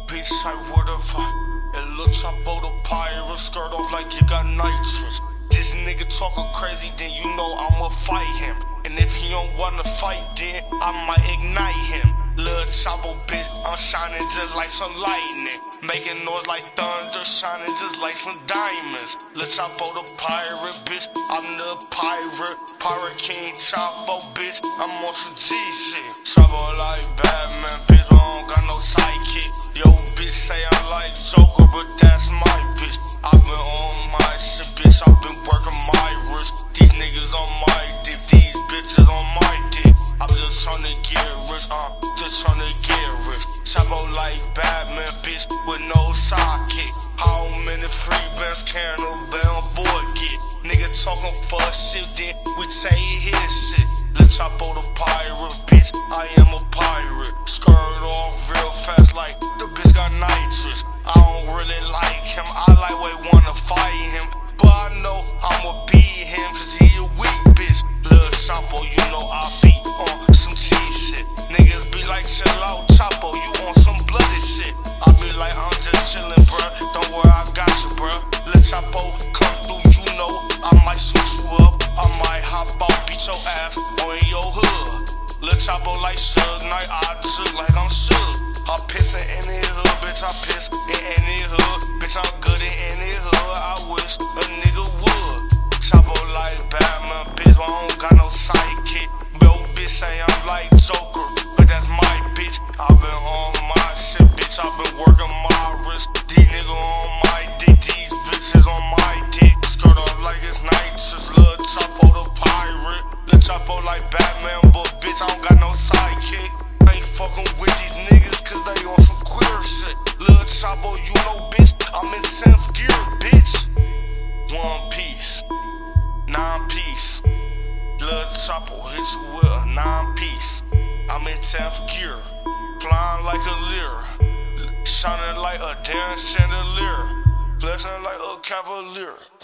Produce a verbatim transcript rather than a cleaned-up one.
bitch, I would've fuck. It looks like the pirate skirt off like you got nitrous. This nigga talking crazy, then you know I'ma fight him. And if he don't wanna fight, then I might ignite him. Lil' Chapo, bitch, I'm shining just like some lightning. Making noise like thunder, shining just like some diamonds. Lil' Chapo the pirate, bitch, I'm the pirate. Pirate King Chapo, bitch, I'm on some G shit. Chapo like Batman, bitch, I don't got no sidekick. Yo, bitch say I like Joker, but that's my bitch. I've been on my shit, bitch, I've been working my wrist. These niggas on my dick, these bitches on my dick. I'm just tryna get rich, uh, just tryna get rich. Chapo like Batman, bitch, with no sidekick. How many free bands can a bell boy get? Nigga talking fuck shit, then we say his shit. Lil' Chapo the pirate, bitch, I am a pirate. Skirt off real fast like the bitch got nitrous. I don't really like him, I like way wanna fight him. But I know I'ma beat him, cause he a weak bitch. Lil' Chapo, you know I be on some G shit. Niggas be like, chill out, Chapo, you on some bloody shit. I be like, I'm just chillin', bruh, don't worry, I got you, bruh. Lil' Chapo, come through, you know, I might shoot you up. I might hop out, beat your ass, or in your hood. Lil' Chapo like Suge Knight, I just like I'm Suge. I piss in any hood, bitch, I piss in any hood. Bitch, I'm good in any hood, I wish a nigga would. Chapo like Batman, bitch, but I don't got no sidekick. Yo, bitch say I'm like Joker, but that's my bitch. I been on my shit, bitch, I been working my wrist. These niggas on my dick, these bitches on my dick. Skirt off like it's nitrous, Lil' Chapo the pirate. Lil' Chapo like Batman, but bitch, I don't got no sidekick. I ain't fucking with these niggas, cause they on some queer shit. Lil' Chapo, you know, bitch, I'm in tenth gear, bitch. One piece, nine piece. Lil' Chapo hit you with a nine piece. I'm in tenth gear, flying like a leer, shining like a damn chandelier, flexing like a cavalier.